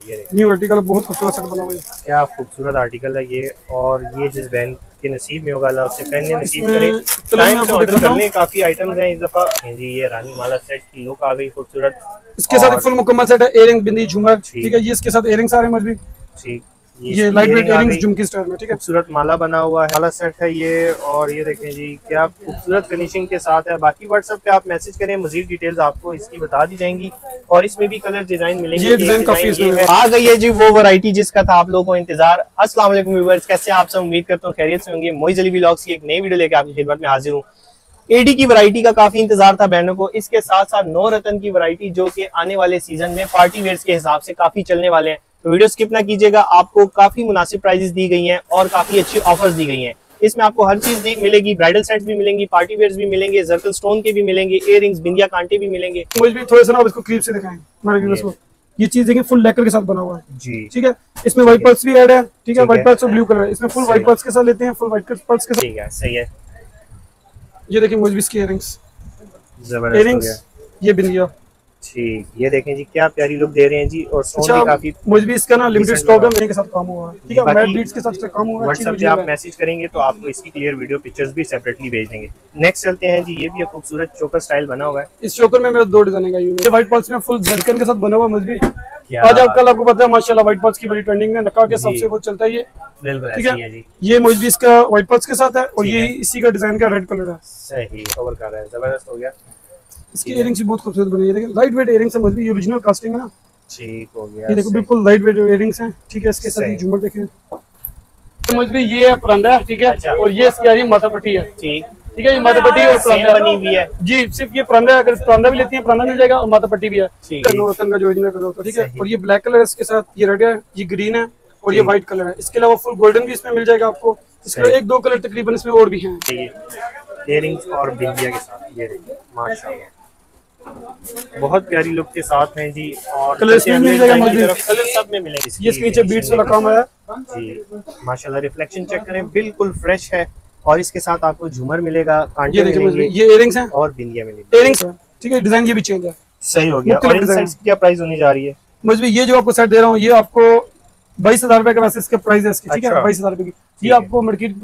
New article बहुत खूबसूरत set बना हुआ है। क्या खूबसूरत आर्टिकल है ये, और ये जिस बहन के नसीब में होगा अल्लाह उससे पहनने नसीब करे। टाइम से ऑर्डर करने काफी आइटम्स हैं इस दफा। जी ये रानी माला सेट की लुक आ गई खूबसूरत। इसके साथ फुल मुकम्मल सेट है, इयरिंग, बिंदी, झूमर, ठीक है। ये इसके साथ इयरिंग्स आ रहे हैं मजबी, ठीक। ये लाइट वेट इयरिंग्स झुमकी स्टाइल में, ठीक है। खूबसूरत माला बना हुआ है, माला सेट है ये। और ये देखें जी क्या खूबसूरत फिनिशिंग के साथ है। बाकी व्हाट्सएप पे आप मैसेज करें, मजीद डिटेल्स आपको इसकी बता दी जाएंगी। और इसमें भी कलर डिजाइन मिलेंगे। ये डिजाइन काफी आ गई है जी वो वैरायटी जिसका था आप लोगों को इंतजार। अस्सलाम वालेकुम व्यूअर्स, कैसे आप सब? उम्मीद करता हूँ खैरियत से होंगे। मोइज़ अली व्लॉग्स की एक नई वीडियो लेकर आपकी खिदमत में हाजिर हूँ। एडी की वैरायटी का काफी इंतजार था बहनों को। इसके साथ साथ नौ रतन की वैरायटी जो कि आने वाले सीजन में पार्टी वेयर्स के हिसाब से काफी चलने वाले हैं। तो वीडियो स्किप ना कीजिएगा, आपको काफी मुनासिब प्राइजेस दी गई हैं और काफी अच्छी ऑफर्स दी गई हैं। इसमें आपको हर चीज मिलेगी, ब्राइडल सेट्स भी मिलेंगी, पार्टी वेयर्स भी मिलेंगे, जर्कल स्टोन के भी मिलेंगे, इयररिंग्स, बिंदिया कांटे भी मिलेंगे। मुझे भी थोड़े से ना इसको क्लिप से दिखाएं हमारे व्यूअर्स को। ये चीज देखिए फुल लेकर के साथ बना हुआ है जी, ठीक है। इसमें व्हाइट पर्ल्स भी ऐड है, ठीक है। व्हाइट पर्ल्स और ब्लू कलर है, इसमें फुल व्हाइट पर्ल्स के साथ लेते हैं, फुल व्हाइट पर्ल्स के साथ, ठीक है। सही है। ये देखिए मुझे भी इसकी इयरिंग्स, जबरदस्त हो गया। ये बिंदिया, ठीक। ये देखें जी क्या प्यारी लुक दे रहे हैं जी। और स्टोन भी काफी मुझे भी इसका ना लिमिटेड स्टॉक है, मेरे के साथ काम हुआ है, ठीक है। मैट बीट्स के साथ काम हुआ है। व्हाट्सएप पे आप मैसेज करेंगे तो आपको इसकी क्लियर वीडियो पिक्चर्स भी सेपरेटली भेज देंगे। नेक्स्ट चलते हैं जी। ये भी एक खूबसूरत चोकर स्टाइल बना हुआ है। इस चोकर में मेरा दो डिजाइन है। ये व्हाइट पर्ल्स में फुल झटकन के साथ बना हुआ। मुझे भी आज कल आपको पता है माशाल्लाह व्हाइट पर्ल्स की बड़ी ट्रेंडिंग है, नक्का के सबसे बहुत चलता है ये, ठीक है जी। ये मुझे भी इसका व्हाइट पर्ल्स के साथ है और ये इसी का डिजाइन का रेड कलर है। सही कवर कर रहा है, जबरदस्त हो गया। इसकी इयरिंग्स भी बहुत खूबसूरत बनी है, देखिए लाइट वेट इयरिंग्स है। मुझे ओरिजिनल कास्टिंग है ना, ठीक हो गया। ये देखो बिल्कुल लाइट वेट इयरिंग्स हैं, ठीक है। इसके साथ झूमर देखिए, मुझे भी ये परंदा है, ठीक है। और ये इसकी आ रही माथा पट्टी है, ठीक है। ये माथा पट्टी और परंदा बनी हुई है जी। सिर्फ ये परंदा, अगर परंदा भी लेती है परंदा मिल जाएगा और माथा पट्टी भी है, नौरतन का जो ओरिजिनल कलर होता है, ठीक है। और ये ब्लैक कलर है, इसके साथ ये रेड है, ये ग्रीन है और ये व्हाइट कलर है। इसके अलावा फुल गोल्डन भी इसमें मिल जाएगा आपको। इसके एक दो कलर तकरीबन इसमें और भी हैं, इयरिंग्स और बिंदिया के साथ। ये देखिए माशाल्लाह बहुत प्यारी लुक के साथ हैं जी। और कलर इसमें मिल जाएगा, कलर सब में मिलेंगे। ये इसके नीचे बीट्स वाला काम है जी माशाल्लाह। रिफ्लेक्शन चेक करें, बिल्कुल फ्रेश है। और इसके साथ आपको झूमर मिलेगा, कांटे मिलेंगे, ये इयरिंग्स हैं और बिंदिया मिलेगी, इयरिंग्स, ठीक है। डिजाइन ये भी चेंज है, सही हो गया। और इन सेट्स की क्या प्राइस होने जा रही है? मुझे ये जो आपको सेट दे रहा हूँ ये आपको 22,000 रुपए का वैसे इसका प्राइस है इसकी, ठीक है। 22,000 रुपए की ये आपको मार्केट।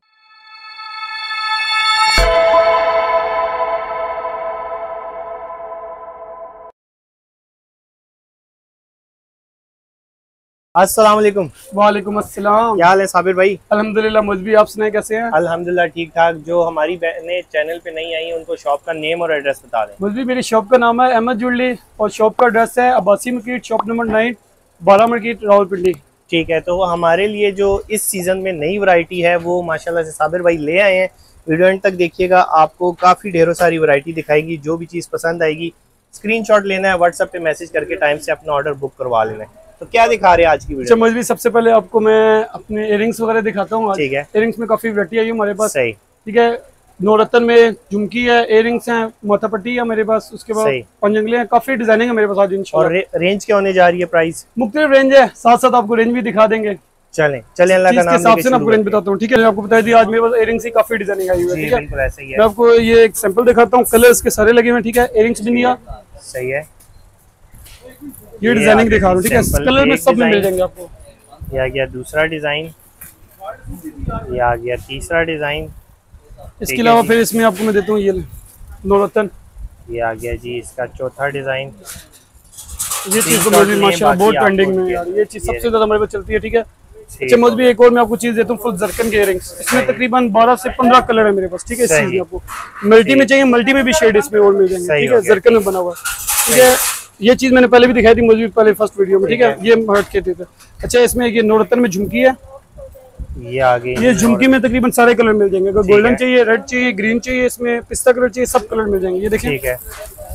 अस्सलाम वालेकुम। वालेकुम अस्सलाम। क्या हाल है साबिर भाई? अल्हम्दुलिल्लाह। मुझे आप सुनाए कैसे हैं? अल्हम्दुलिल्लाह ठीक ठाक। जो हमारी बहनें चैनल पे नहीं आई उनको शॉप का नेम और एड्रेस बता दें। मुझे मेरी शॉप का नाम है अहमद ज्वेलरी और शॉप का एड्रेस है Abbasi market, shop number 9, 12 market, Rawalpindi, ठीक है। तो हमारे लिए जो इस सीजन में नई वैरायटी है वो माशाल्लाह से साबिर भाई ले आए हैं। वीडियो एंड तक देखिएगा, आपको काफी ढेरों सारी वैरायटी दिखाएगी। जो भी चीज पसंद आएगी स्क्रीनशॉट लेना है, व्हाट्सएप पे मैसेज करके टाइम से अपना ऑर्डर बुक करवा लेना है। तो क्या दिखा रहे हैं आज की वीडियो? मुझे भी सबसे पहले आपको मैं अपने इयरिंग्स वगैरह दिखाता हूँ, ठीक है। इयरिंग्स में काफी वैरायटी आई है हमारे पास, सही, ठीक है। नौरतन में झुमकी है, इयरिंग्स हैं, माथा पट्टी है मेरे पास, उसके बाद पंजंगले हैं, काफी डिजाइनिंग है मेरे पास आज इंशाल्लाह। और रेंज क्या होने जा रही है? प्राइस मुख्तलिफ रेंज है, साथ साथ आपको रेंज भी दिखा देंगे। चलें अल्लाह का नाम हिसाब से आपको रेंज बताता हूँ, ठीक है। आपको बता दी आज मेरे पास इयरिंग्स की काफी डिजाइनिंग आई हुई है, ठीक है। मैं आपको ये एक सैंपल दिखाता हूँ, कलर इसके सारे लगे हुए हैं, ठीक है। इयरिंग्स भी नहीं, सही है। ये डिजाइनिंग दिखा रहा हूँ, ठीक है। कलर में सब में मिल जाएंगे आपको। ये आ गया दूसरा डिजाइन, ये आ गया तीसरा डिजाइन। इसके अलावा फिर इसमें आपको मैं देता हूँ ये नौरतन, ये आ गया जी इसका चौथा डिजाइन। ये चीज तो मुझे माशाल्लाह बहुत ट्रेंडिंग में यार, ये चीज सबसे ज्यादा हमारे पास चलती है, ठीक है। अच्छा मुझे भी एक और मैं आपको चीज देता हूँ, फुल जरकन के इयरिंग्स। इसमें तकरीबन 12 से 15 कलर है मेरे पास, ठीक है। इस चीज में आपको मल्टी में चाहिए, मल्टी में भी शेड इसमें और मिल जाएंगे, ठीक है। जरकन में बना हुआ, ठीक है। ये चीज मैंने पहले भी दिखाई थी मुझे पहले फर्स्ट वीडियो में, ठीक है। ये हट के थे। अच्छा इसमें ये नौरतन में झुमकी है, ये आ गई। ये झुमकी में तकरीबन सारे कलर मिल जाएंगे, अगर गोल्डन चाहिए, रेड चाहिए, ग्रीन चाहिए, इसमें पिस्ता कलर चाहिए, सब कलर मिल जाएंगे। ये देखें, ठीक है।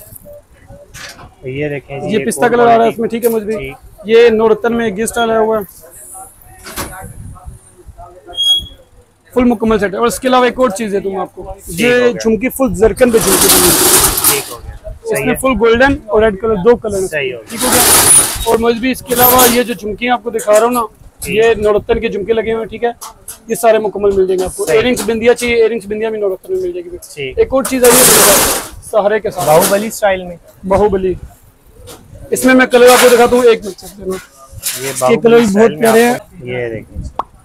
ये देखें ये पिस्ता कलर आ रहा है इसमें, ठीक है। मुझे भी ये नौरतन में गेस्ट आया हुआ है, फुल मुकम्मल सेट है। और इसके अलावा एक और चीज है तुम आपको, ये झुमकी फुल जरकन पे झुमकी, इसमें फुल गोल्डन और रेड कलर, दो कलर, ठीक हो गया। और मुझे भी इसके अलावा ये जो झुमकी आपको दिखा रहा हूँ ना, ये नौरतन के झुमके लगे हुए हैं, ठीक है। ये सारे मुकम्मल मिल जाएंगे आपको। इयरिंग्स बिंदिया चाहिए, इयरिंग्स बिंदिया भी नौरतन में मिल जाएगी। एक और चीज है सहारे के साथ, बाहुबली स्टाइल में, बाहुबली। इसमें मैं कलर आपको दिखाता हूँ, एक मिनट, ये कलर भी बहुत प्यारे हैं। ये देखिए,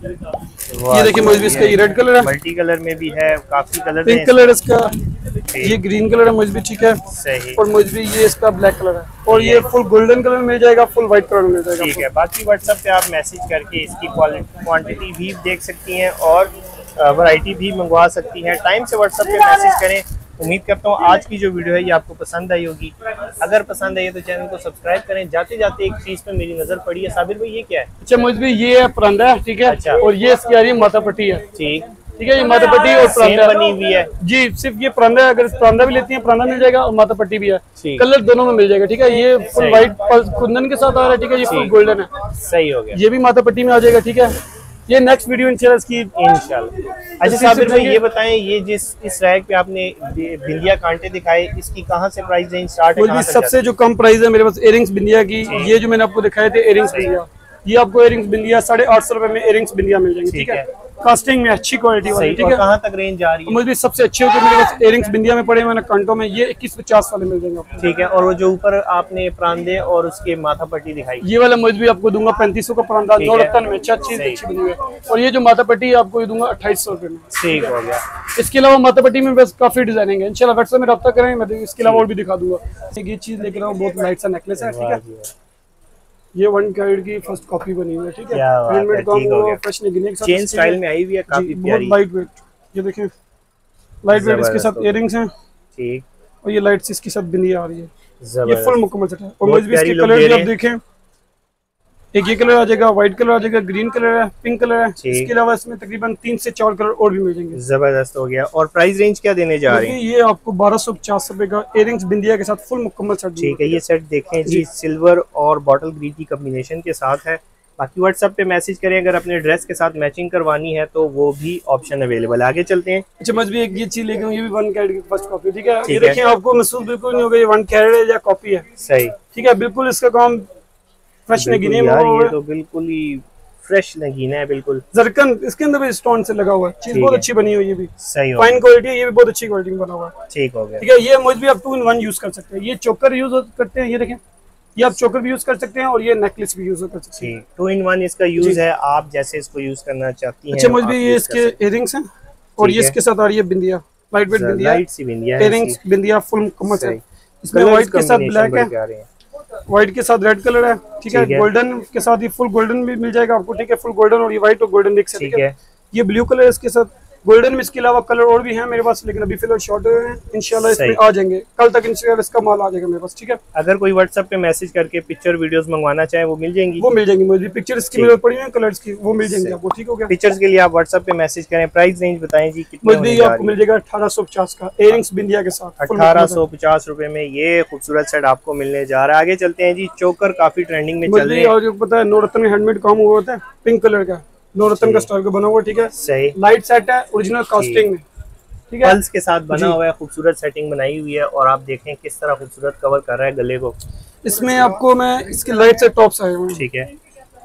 ये देखिए मौजूद इसका ये रेड कलर है, मल्टी कलर में भी है, काफी कलर, पिंक कलर इसका, ये ग्रीन कलर है मौजूद, ठीक है। सही। और मौजूद ये इसका ब्लैक कलर है, और ये फुल गोल्डन कलर में मिल जाएगा, फुल व्हाइट कलर में मिल जाएगा। ठीक है, बाकी व्हाट्सएप पे आप मैसेज करके इसकी क्वांटिटी भी देख सकती हैं और वैरायटी भी मंगवा सकती हैं। टाइम से व्हाट्सएप पे मैसेज करें। उम्मीद करता हूँ आज की जो वीडियो है ये आपको पसंद आई होगी। अगर पसंद आई है तो चैनल को सब्सक्राइब करें। जाते जाते एक चीज पे मेरी नजर पड़ी है, साबिर भाई ये क्या है? अच्छा मौजूद ये है परंदा है, ठीक है। अच्छा। और ये इसकी आ रही है माथा पट्टी है, ठीक ठीक है। ये माथा पट्टी और परंदा बनी हुई है जी, सिर्फ ये परंदा है। अगर परंदा भी लेती है परंदा मिल जाएगा, और माथा पट्टी भी है, कलर दोनों में मिल जाएगा, ठीक है। ये फुल व्हाइट कुंदन के साथ आ रहा है, ठीक है। ये फुल गोल्डन है, सही हो गया। ये भी माथा पट्टी में आ जाएगा, ठीक है। ये नेक्स्ट वीडियो इंशाल्लाह इसकी इंशाल्लाह। अच्छा साबिर भाई ये बताएं, ये जिस इस रैक पे आपने बिंदिया कांटे दिखाए, इसकी कहाँ से प्राइस रेंज स्टार्ट है? सबसे जो कम प्राइस है मेरे पास इयरिंग्स बिंदिया की, ये जो मैंने आपको दिखाए थे इयरिंग्स बिंदिया, ये आपको इयरिंग्स बिंदिया 850 रुपए में इयरिंग्स बिंदिया मिल जाएंगे, ठीक है। कास्टिंग में अच्छी क्वालिटी वाली, ठीक है। कहाँ तक रेंज जा रही है? मुझे सबसे अच्छे होते मेरे पास इयरिंग्स बिंदिया में पड़े मैंने कांटों में, ये 2150 वाले मिल जाएंगे आपको, ठीक है। और वो जो ऊपर आपने परांदे और उसके माथा पट्टी दिखाई, ये वाला मुझे भी आपको दूंगा 3500 का परांदा, नौरत्न में अच्छा चीज अच्छी बनी हुई है। और ये जो माथा पट्टी है आपको ये दूंगा 2800 रुपए में, ठीक हो गया। इसके अलावा माथा पट्टी में बस काफी डिजाइनिंग है, इंशाल्लाह व्हाट्सएप में रब्ता करें, मैं इसके अलावा और भी दिखा दूंगा। ये चीज लेकर आऊँ, बहुत लाइट सा नेकलेस है, ठीक है। ये 1 कैरेट की फर्स्ट कॉपी बनी हुई है, ठीक है। हैंडमेड काम हुआ, फ्रेश निगने के साथ चेन स्टाइल में आई हुई है, काफी प्यारी, बहुत लाइट वेट। ये देखिए लाइट वेट, इसके साथ इयरिंग्स हैं, ठीक। और ये लाइट इसके साथ बिंदिया आ रही है, ये जबरदस्त। फुल मुकम्मल सेट है। और मुझे भी इसके कलर भी आप देखें, एक ये कलर आ जाएगा, व्हाइट कलर आ जाएगा, ग्रीन कलर है, पिंक कलर है। इसके अलावा इसमें तकरीबन 3 से 4 कलर और भी मिल जाएंगे। जबरदस्त हो गया। और प्राइस रेंज क्या देने जा रहे हैं? ये आपको 1250 रुपए का इयरिंग्स बिंदिया के साथ फुल मुकम्मल सेट, ठीक है। ये सेट देखें जी, सिल्वर और बॉटल ग्रीन की कॉम्बिनेशन के साथ है। बाकी व्हाट्सएप पे मैसेज करें, अगर अपने ड्रेस के साथ मैचिंग करवानी है तो वो भी ऑप्शन अवेलेबल है। आगे चलते हैं। अच्छा मैं भी एक ये चीज लेके, ये भी 1 कैरेट की फर्स्ट कॉपी, ठीक है। ये देखिए आपको महसूस बिल्कुल नहीं होगा ये 1 कैरेट है या कॉपी है, सही, ठीक है। बिल्कुल इसका काम फ्रेश नगीने में ये तो बिल्कुल ही फ्रेश नगीना है, बिल्कुल जरकन इसके अंदर भी स्टोन से लगा हुआ है, चीज बहुत अच्छी बनी हुई है, ये भी सही, फाइन क्वालिटी है, ये भी बहुत अच्छी क्वालिटी में बना हुआ है, ठीक हो गया, ठीक है। ये मुझे भी आप 2 in 1 यूज कर सकते हैं। ये चोकर यूज करते हैं, ये देखें, ये आप चोकर भी यूज कर सकते हैं और ये नेकलेस भी यूज कर सकते हैं, 2 in 1 इसका यूज है, आप जैसे इसको यूज करना चाहती हैं। अच्छा मुझे भी ये इसके इयरिंग्स हैं, और ये इसके साथ आ रही है बिंदिया, लाइट वेट बिंदिया, लाइट सी बिंदिया, इयरिंग्स बिंदिया फुल मुकम्मल है। इसमें व्हाइट के साथ ब्लैक है, व्हाइट के साथ रेड कलर है, ठीक है। गोल्डन के साथ ये फुल गोल्डन भी मिल जाएगा आपको, ठीक है। फुल गोल्डन और ये व्हाइट और गोल्डन मिक्स है, ठीक है। ये ब्लू कलर है इसके साथ गोल्डन में, इसके अलावा कलर और भी हैं मेरे पास, लेकिन अभी फिलहाल शॉर्ट हैं, इंशाल्लाह इसमें आ जाएंगे, कल तक इंशाल्लाह इसका माल आ जाएगा मेरे पास, ठीक है। अगर कोई व्हाट्सएप पे मैसेज करके पिक्चर वीडियोस मंगवाना चाहे वो मिल जाएंगी? वो मिल जाएंगी, मुझे पिक्चर्स की जरूरत पड़ी है, कलर्स की, वो मिल जाएंगे आपको, ठीक हो गया। पिक्चर्स के लिए आप व्हाट्सएप पे मैसेज करें। प्राइस रेंज बताएं जी, कितने मुझे आपको मिल जाएगा 1850 का इयरिंग्स बिंदिया के साथ, 1850 रुपए में ये खूबसूरत सेट आपको मिलने जा रहा है। आगे चलते हैं जी। चोकर काफी ट्रेंडिंग में चल रहे हैं, और पता है नौरत्न में हैंडमेड काम हुआ होता है, पिंक कलर का नौरत्न का स्टाइल का बना हुआ, ठीक है। सही, लाइट सेट है, ओरिजिनल कास्टिंग में, ठीक है, पल्स के साथ बना हुआ है, खूबसूरत सेटिंग बनाई हुई है। और आप देखें किस तरह खूबसूरत कवर कर रहा है गले को। इसमें आपको मैं इसके लाइट से टॉप्स आए हुए हैं, ठीक है।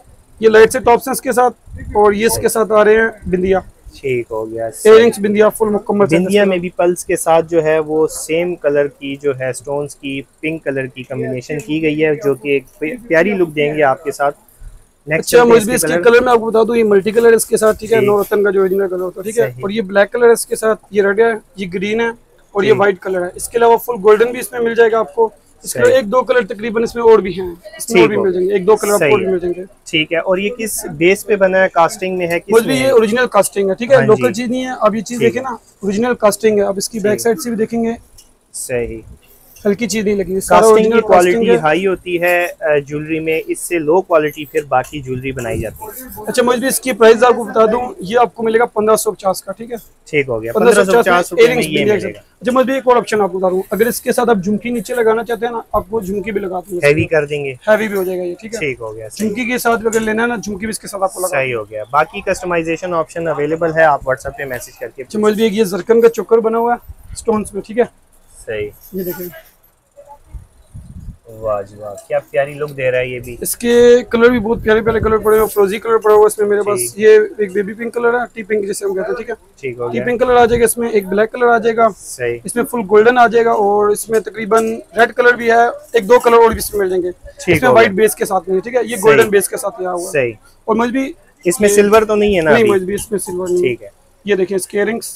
ये लाइट से टॉप्स हैं इसके साथ, और ये इसके साथ आ रहे हैं बिंदिया, ठीक हो गया। इयरिंग्स बिंदिया फुल मुकम्मल। बिंदिया में भी पल्स के साथ जो है वो सेम कलर की जो है स्टोन्स की पिंक कलर की कॉम्बिनेशन की गई है, जो कि एक प्यारी लुक देंगे आपके साथ। अच्छा मुझे भी इसके कलर में आपको बता दूं, ये मल्टी कलर है इसके साथ, ठीक है। नौरत्न का जो ओरिजिनल कलर होता है, ठीक है। और ये ब्लैक कलर है इसके साथ, ये रेड है, ये ग्रीन है, और ये व्हाइट कलर है। इसके अलावा फुल गोल्डन भी इसमें मिल जाएगा आपको। इसके 1-2 कलर तकरीबन इसमें और भी हैं, इसमें और भी मिल जाएंगे, 1-2 कलर आपको और भी मिल जाएंगे, ठीक है। और ये किस बेस पे बना है? कास्टिंग में है? मुझे भी ये ओरिजिनल कास्टिंग है, ठीक है, लोकल चीज नहीं है। अब ये चीज देखें ना, ओरिजिनल कास्टिंग है। अब इसकी बैक साइड से भी देखेंगे, सही, हल्की चीज नहीं लगी, कास्टिंग की क्वालिटी हाई होती है ज्वेलरी में, इससे लो क्वालिटी फिर बाकी ज्वेलरी बनाई जाती है। अच्छा मुझे भी इसकी प्राइस आपको बता दूं, ये आपको मिलेगा 1550 का, ठीक है, ठीक हो गया। 1550 रुपए में ये मिलेगा। अच्छा मुझे एक और ऑप्शन आपको बता दूं, अगर इसके साथ आप झुमकी नीचे लगाना चाहते हैं ना, आपको झुमकी भी लगा दूंगा, हैवी कर देंगे, हैवी भी हो जाएगा ये, ठीक है, ठीक हो गया। झुमकी के साथ अगर लेना है ना, झुमकी भी इसके साथ आपको लगा, सही हो गया। बाकी कस्टमाइजेशन ऑप्शन अवेलेबल है, आप व्हाट्सएप पे मैसेज करके। अच्छा मुझे भी एक ये जरकन का चोकर बना हुआ है स्टोन्स में, ठीक है, सही, ये देखिए वाह जी वाह, क्या प्यारी लुक दे रहा है ये भी। इसके कलर भी बहुत प्यारे प्यारे कलर पड़े हुए, फ्रोजी कलर पड़ा हुआ इसमें मेरे पास। ये एक बेबी पिंक कलर है, टी पिंक जैसे हम कहते हैं, ठीक है। ठीक हो टी गया, पिंक कलर आ जाएगा इसमें, एक ब्लैक कलर आ जाएगा, सही। इसमें फुल गोल्डन आ जाएगा, और इसमें तकरीबन रेड कलर भी है, एक दो कलर और भी इसमें मिल जाएंगे। इसमें व्हाइट बेस के साथ में, ठीक है, ये गोल्डन बेस के साथ आया हुआ है। सही। और मुझे भी इसमें सिल्वर तो नहीं है ना? नहीं, मुझे भी इसमें सिल्वर नहीं। ठीक है, ये देखें इसके इयरिंग्स,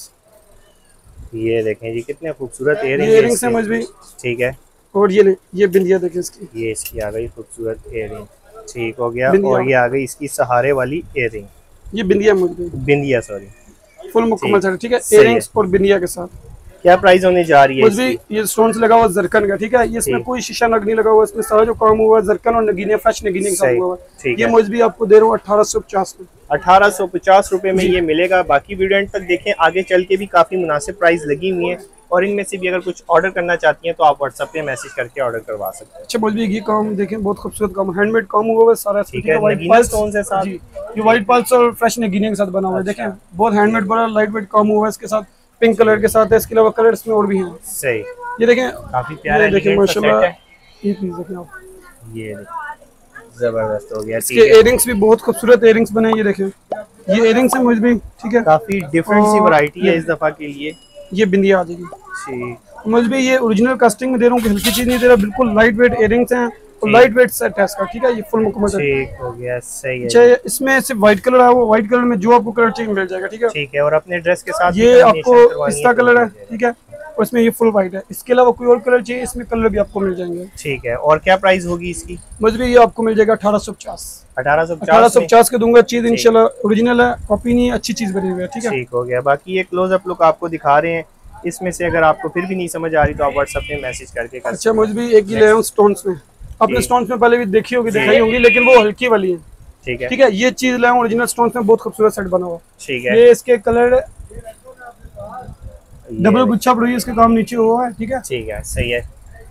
ये देखें जी कितने खूबसूरत इयरिंग्स है मुझे भी। ठीक है, और ये बिंदिया देखें इसकी, ये इसकी आ गई खूबसूरत इयरिंग। ठीक हो गया। बिंदिया। और ये आ गई इसकी सहारे वाली इयरिंग, ये बिंदिया मुझे भी बिंदिया, सॉरी, फुल मुकम्मल सेट, ठीक है, सही है। इयरिंग्स और बिंदिया के साथ। क्या प्राइस होने जा रही है मुझे भी ये स्टोन्स लगा हुआ जरकन का, ठीक है, ये इसमें कोई शीशा नग नहीं लगा हुआ, इसमें सारा जो काम हुआ है जरकन और नगीने, फ्रेश नगीने के साथ हुआ है। ये मुझे भी आपको दे रहा हूँ 1850 में। 1850 रुपए में ये मिलेगा। बाकी वीडियो एंड तक देखें, आगे चल के भी काफी मुनासिब प्राइस लगी हुई है, और इनमें से भी अगर कुछ ऑर्डर करना चाहती हैं तो आप व्हाट्सएप पे मैसेज करके ऑर्डर करवा सकते हैं। अच्छा, मुझे भी ये काम देखें, बहुत खूबसूरत काम, हैंडमेड काम हुआ है सारा, ठीक है, नगीना स्टोन्स है साथ। ये व्हाइट पल्स और फ्रेश नगीने के साथ बना हुआ है, देखें बहुत हैंडमेड, बड़ा लाइट वेट काम हुआ है इसके साथ, पिंक कलर के साथ है। इसके अलावा कलर इसमें और भी हैं। सही, ये देखें, काफी प्यारा देखें माशाल्लाह, ये पीस देखें आप, ये जबरदस्त हो गया। इसके इयरिंग्स भी बहुत खूबसूरत इयरिंग्स बने हैं, ये देखें, ये इयरिंग्स है मुझे भी, ठीक है, काफी डिफरेंट सी वैरायटी है इस दफा के लिए। ये बिंदिया आ जाएगी। ठीक, मुझे भी ये ओरिजिनल कास्टिंग में दे रहा हूँ, हल्की चीज नहीं दे रहा, बिल्कुल लाइट वेट इयरिंग्स हैं और लाइट वेट सेट है इसका, ठीक है, ये फुल मुकम्मल सेट। ठीक हो गया, सही है। अच्छा, इसमें सिर्फ व्हाइट कलर है, वो व्हाइट कलर में जो आपको कलर चाहिए मिल जाएगा, ठीक है। ठीक है, और अपने ड्रेस के साथ ये आपको पिस्ता कलर है, ठीक है, और इसमें ये फुल व्हाइट है। इसके अलावा कोई और कलर चाहिए, इसमें कलर भी आपको मिल जाएंगे। ठीक है, और क्या प्राइस होगी इसकी? मुझे भी ये आपको मिल जाएगा 1850। 1850 के दूंगा। चीज इंशाल्लाह ओरिजिनल है, कॉपी नहीं है, अच्छी चीज बनी हुई है, ठीक है। ठीक हो गया। बाकी ये क्लोजअप लुक आपको दिखा रहे हैं, इसमें से अगर आपको फिर भी नहीं समझ आ रही तो आप व्हाट्सएप पे मैसेज करके कर। अच्छा, मुझे भी एक ही ले आऊँ स्टोन्स में, अपने स्टोन्स में पहले भी देखी होगी, दिखाई होगी, लेकिन वो हल्की वाली है, ठीक है, ठीक है। ये चीज ले आऊँ ओरिजिनल स्टोन्स में, बहुत खूबसूरत सेट बना हुआ, ठीक है। ये इसके कलर डबल गुच्छा पड़ी है, इसके काम नीचे हुआ है, ठीक है, ठीक है, सही है।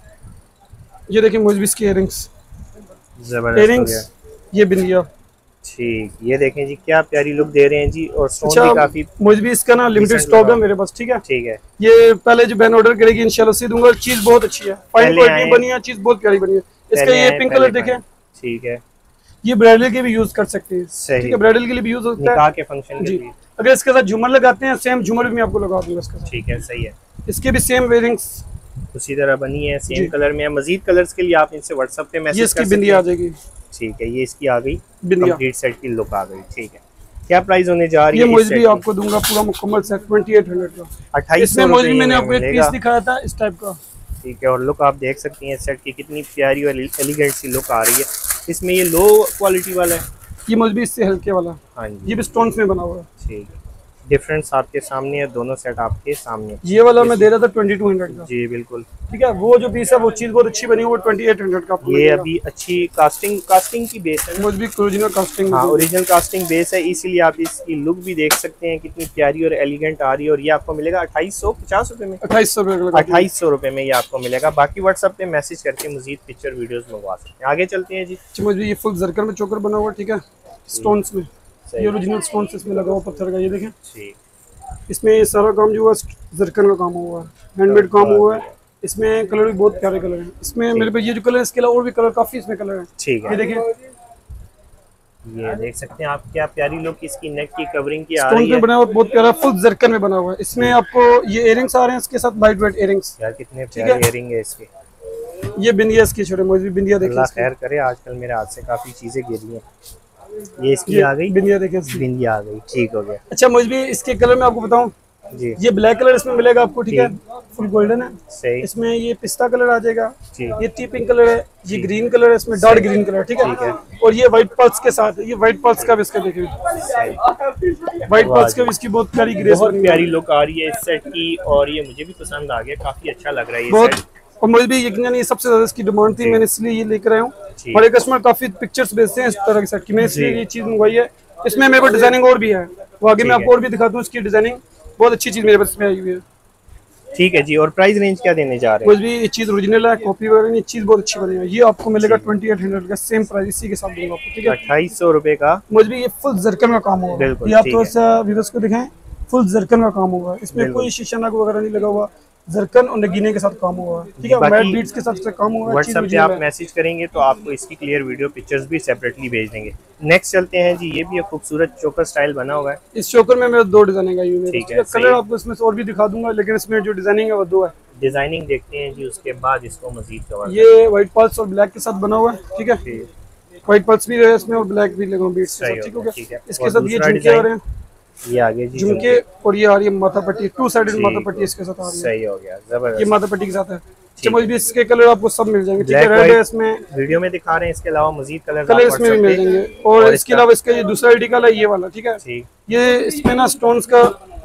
ये देखिए मुझे भी इसके इयरिंग्स, जबरदस्त, ये बिंदिया। ठीक, ये देखें जी क्या प्यारी लुक दे रहे हैं जी, और स्टोन भी काफी। मुझे भी इसका ना लिमिटेड स्टॉक है मेरे पास, ठीक है। ठीक है, ये पहले जो बैन ऑर्डर करेगी इंशाल्लाह से दूंगा। चीज बहुत अच्छी है, फाइन क्वालिटी बनी है, चीज बहुत प्यारी बनी है। इसका ये पिंक कलर देखें, ठीक है, ये ब्राइडल के भी यूज कर सकते हैं, ठीक है, ब्राइडल के लिए भी यूज होता है, निकाह के फंक्शन जी। अगर इसके साथ झूमर लगाते हैं, सेम झूमर भी मैं आपको लगा दूंगा इसके साथ, ठीक है, सही है। इसके भी सेम इयरिंग्स उसी तरह बनी है, सेम कलर में है। मजीद कलर्स के लिए आप इनसे व्हाट्सएप पे मैसेज कर सकते हैं। ये इसकी बिंदिया आ जाएगी, ठीक है, ये इसकी आ गई कंप्लीट सेट की लुक आ गई। ठीक है, क्या प्राइस होने जा रही है? ये मुझे भी आपको दूंगा पूरा मुकम्मल सेट 2800 का। 2800 रुपए मैंने आपको एक पीस दिखाया था इस टाइप का, ठीक है। और लुक आप देख सकती हैं सेट की, कितनी प्यारी और एलिगेंट सी लुक आ रही है। इसमें ये लो क्वालिटी वाला है, ये मुझे भी इससे हल्के वाला, हाँ जी, ये भी स्टोन्स में बना हुआ है, ठीक है। डिफरेंस आपके सामने है, दोनों सेट आपके सामने। ये वाला मैं दे रहा था 2200 का, जी बिल्कुल, ठीक है। वो जो पीस है वो चीज बहुत अच्छी बनी है, वो 2800 का। ये अभी अच्छी कास्टिंग की बेस है, मुझे भी ओरिजिनल कास्टिंग, हाँ ओरिजिनल कास्टिंग बेस है, इसीलिए आप इसकी लुक भी देख सकते हैं कितनी प्यारी और एलिगेंट आ रही है। और ये आपको मिलेगा 2850 रुपए में, 2800 रुपए में ये आपको मिलेगा। बाकी व्हाट्सएप पे मैसेज करके मजीद पिक्चर वीडियोस मंगवा सकते हैं। आगे चलते हैं जी। मुझे ये फुल जरकन में चोकर बना हुआ, ठीक है, स्टोन्स में, ये ओरिजिनल स्टोन्स इसमें लगा हुआ पत्थर का, ये देखें। ठीक, इसमें ये सारा काम जो हुआ जरकन का काम हुआ है, हैंडमेड काम हुआ है। इसमें कलर भी बहुत प्यारे कलर हैं। इसमें मेरे पे ये जो कलर है, इसके अलावा और भी कलर काफी इसमें कलर है, ठीक है। ये देखें, ये देख सकते हैं आप क्या प्यारी लुक इसकी नेक की कवरिंग की आ रही है, बना हुआ बहुत प्यारा, फुल जरकन में बना हुआ है। इसमें आपको ये इयरिंग्स आ रहे हैं इसके साथ, लाइट वेट इयरिंग्स यार कितने प्यारे इयरिंग है इसके। ये बिंदिया इसकी छोटे, मुझे भी बिंदिया देखिए, अल्लाह खैर करे, आजकल मेरे हाथ से काफी चीजें गिरी हैं। ये इसकी आ गई बिंदिया, देखिए बिंदिया आ गई, ठीक हो गया। अच्छा, मुझे भी इसके कलर में आपको बताऊं जी, ये ब्लैक कलर इसमें मिलेगा आपको, ठीक है, फुल गोल्डन है, सही। इसमें ये पिस्ता कलर आ जाएगा, जी, ये टी पिंक कलर है, ये ग्रीन कलर है, इसमें डार्क ग्रीन कलर, ठीक है। और ये व्हाइट पल्स के साथ है, ये व्हाइट पल्स का भी इसका देखिए, व्हाइट पल्स का भी इसकी बहुत प्यारी ग्रेस, बहुत प्यारी लुक आ रही है इस सेट की, और ये मुझे भी पसंद आ गया, काफी अच्छा लग रहा है ये बहुत। सेट। और मुझे भी यकीनन ये सबसे ज्यादा इसकी डिमांड थी, मैंने इसलिए ये लेकर आया हूँ। हमारे कस्टमर काफी पिक्चर्स भेजते हैं इस तरह की सेट की, मैं इसलिए ये चीज मंगवाई है। इसमें मेरे पास डिजाइनिंग और भी है, वो आगे मैं आपको और भी दिखाता हूँ। इसकी डिजाइनिंग बहुत अच्छी चीज मेरे पास में आई हुई है, ठीक है जी। और प्राइस रेंज क्या देने जा रहे हैं? मुझे भी ये चीज ओरिजिनल है, कॉपी वगैरह नहीं, चीज बहुत अच्छी बनी है। ये आपको मिलेगा 2800 का, सेम प्राइस इसी के साथ दूंगा आपको, ठीक है। 2800 रुपए का। मुझे भी ये फुल जरकन का काम होगा, ये आप थोड़ा सा व्यूअर्स को दिखाएं, फुल जरकन का काम होगा। इसमें कोई शीशा नग वगैरह नहीं लगा हुआ, जरकन और नगीने के साथ काम हुआ है, ठीक है, मैट बीट्स के साथ काम हुआ है। व्हाट्सएप पे आप मैसेज करेंगे तो आपको इसकी क्लियर वीडियो पिक्चर्स भी सेपरेटली भेज देंगे। नेक्स्ट चलते हैं जी, ये भी एक खूबसूरत चोकर स्टाइल बना हुआ है। इस चोकर में मेरा 2 डिजाइनिंग आई हुई है, कलर आपको इसमें से और भी दिखा दूंगा, लेकिन इसमें जो डिजाइनिंग है वो 2 है। डिजाइनिंग देखते हैं जी, उसके बाद इसको मजीद कवर। ये व्हाइट पल्स और ब्लैक के साथ बना हुआ है, ठीक है, व्हाइट पल्स भी है इसमें और ब्लैक भी लगा बीट्स के साथ, ठीक है। इसके साथ ये झुमके आ रहे हैं, ये आगे जी झुमके, और ये आ रही है माथा पट्टी, 2 साइडेड माथा पट्टी इसके साथ आ रही है। सही हो गया, जबरदस्त। ये माथा पट्टी के साथ है। चमच भी इसके कलर आपको सब मिल जाएंगे, ठीक है, रेड है इसमें, वीडियो में दिखा रहे हैं। इसके अलावा मजीद कलर इसमें भी मिल जाएंगे, और इसके अलावा इसका ये दूसरा आर्टिकल है, ये वाला, ठीक है, ये इसमें ना स्टोन्स का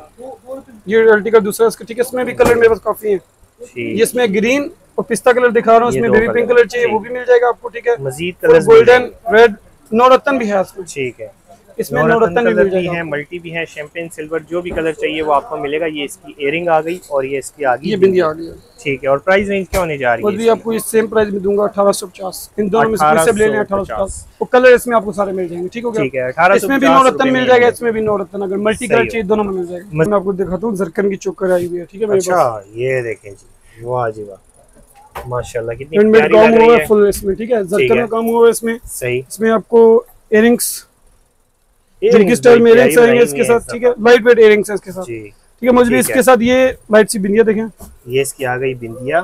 ये आर्टिकल दूसरा इसका, ठीक है, इसमें भी कलर मेरे पास काफी है। ये इसमें ग्रीन और पिस्ता कलर दिखा रहा हूँ, इसमें बेबी पिंक कलर चाहिए वो भी मिल जाएगा आपको, ठीक है, मजीद कलर गोल्डन, रेड, नौरत्न भी है इसमें, ठीक है, इसमें नौरत्न कलर भी है, मल्टी भी है, शैंपेन सिल्वर, जो भी कलर चाहिए वो आपको मिलेगा। ये इसकी इयरिंग आ गई और ये इसकी आ गई, ये बिंदी आ गई है, ठीक है। और प्राइस रेंज क्या होने जा रही है? वो भी आपको इस सेम प्राइस में दूंगा 1850, इन दोनों में से ले लें 1850, वो कलर इसमें आपको सारे मिल जाएंगे, ठीक हो गया, ठीक है। 1850 इसमें भी नौरत्न मिल जाएगा, इसमें भी नौरत्न, अगर मल्टी कलर चाहिए दोनों में मिल जाएगा। मैं आपको दिखाता हूँ, जरकन की चोकर आई हुई है, ठीक है मेरे पास। ये देखें जी, वाह जी वाह, माशाल्लाह, कितनी प्यारी काम हुआ है फुल इसमें, ठीक है, जरकन का काम हुआ है इसमें। सही, इसमें आपको इयरिंग्स स्टाइल में इयरिंग्स आएंगे इसके साथ, ठीक है, लाइट वेट इयरिंग्स है इसके साथ, ठीक है। मुझे इसके साथ ये लाइट सी बिंदिया देखें, ये इसकी आ गई बिंदिया,